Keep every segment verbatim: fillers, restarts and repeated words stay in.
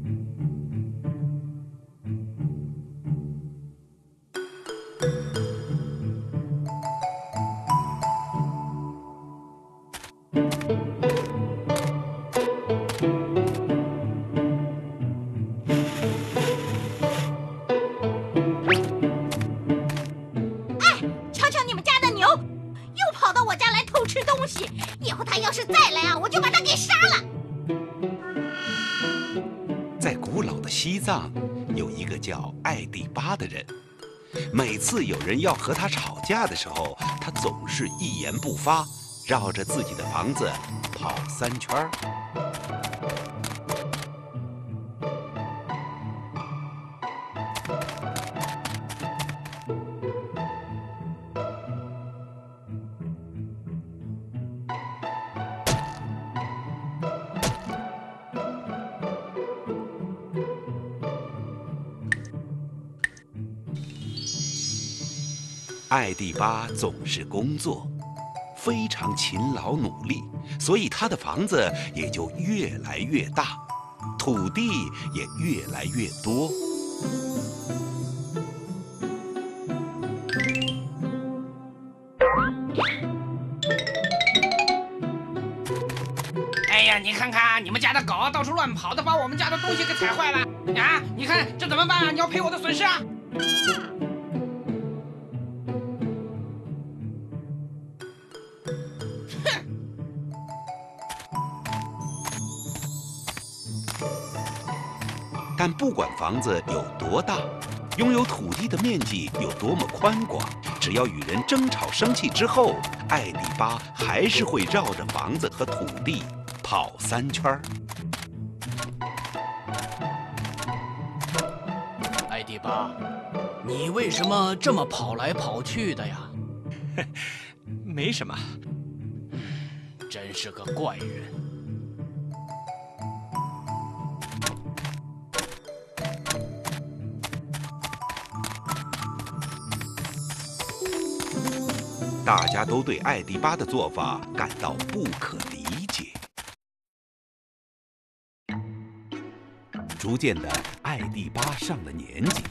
以后他要是再来啊，我就把他给杀了。 在古老的西藏，有一个叫艾蒂巴的人。每次有人要和他吵架的时候，他总是一言不发，绕着自己的房子跑三圈儿。艾蒂巴总是工作，非常勤劳努力，所以他的房子也就越来越大，土地也越来越多。 哎呀，你看看你们家的狗到处乱跑，都把我们家的东西给踩坏了啊！你看这怎么办啊？你要赔我的损失啊！ 但不管房子有多大，拥有土地的面积有多么宽广，只要与人争吵生气之后，艾蒂巴还是会绕着房子和土地跑三圈儿。 艾蒂巴，你为什么这么跑来跑去的呀？ 没什么。 真是个怪人。 大家都对艾蒂巴的做法感到不可理解。逐渐的，艾蒂巴上了年纪。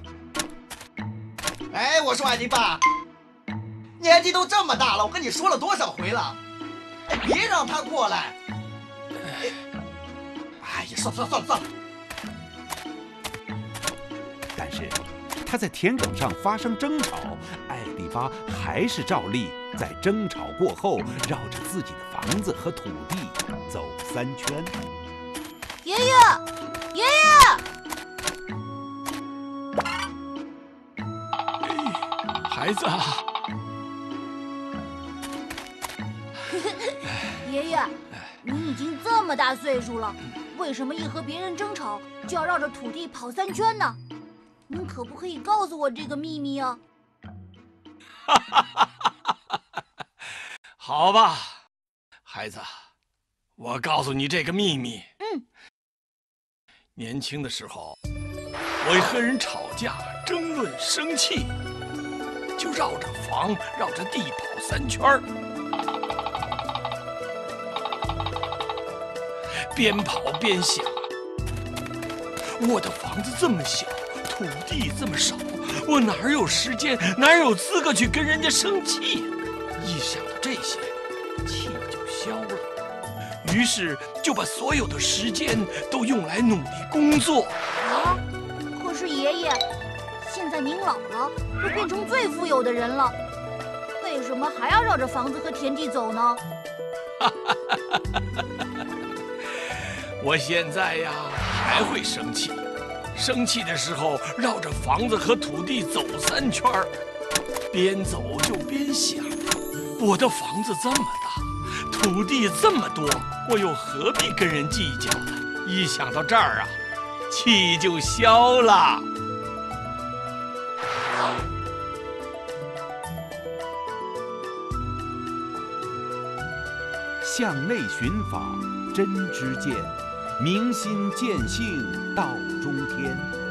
哎，我说艾蒂巴，年纪都这么大了，我跟你说了多少回了，哎，别让他过来。哎，哎呀，算了算了算了算了。 但是，他在田埂上发生争吵，艾蒂巴还是照例在争吵过后绕着自己的房子和土地走三圈。 爷爷，爷爷！ 孩子啊， 爷爷，你已经这么大岁数了，为什么一和别人争吵就要绕着土地跑三圈呢？您可不可以告诉我这个秘密啊？ 好吧，孩子，我告诉你这个秘密。 嗯。 年轻的时候，我和人吵架、争论、生气，就绕着房、绕着地跑三圈儿，边跑边想：我的房子这么小，土地这么少，我哪有时间，哪有资格去跟人家生气？一想到这些，气就消了。于是就把所有的时间都用来努力工作。 啊！可是爷爷，现在您老了，都变成最富有的人了，为什么还要绕着房子和田地走呢？ 我现在呀，还会生气。生气的时候，绕着房子和土地走三圈儿，边走就边想：我的房子这么大，土地这么多，我又何必跟人计较呢？一想到这儿啊，气就消了。 向内寻访，真知见。明心见性，道中天。